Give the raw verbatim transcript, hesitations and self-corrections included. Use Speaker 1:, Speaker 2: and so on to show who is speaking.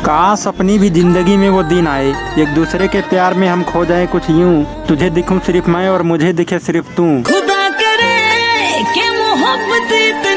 Speaker 1: काश अपनी भी जिंदगी में वो दिन आए, एक दूसरे के प्यार में हम खो जाए कुछ यूं, तुझे दिखूं सिर्फ मैं और मुझे दिखे सिर्फ तू।
Speaker 2: खुदा करे कि मोहब्बत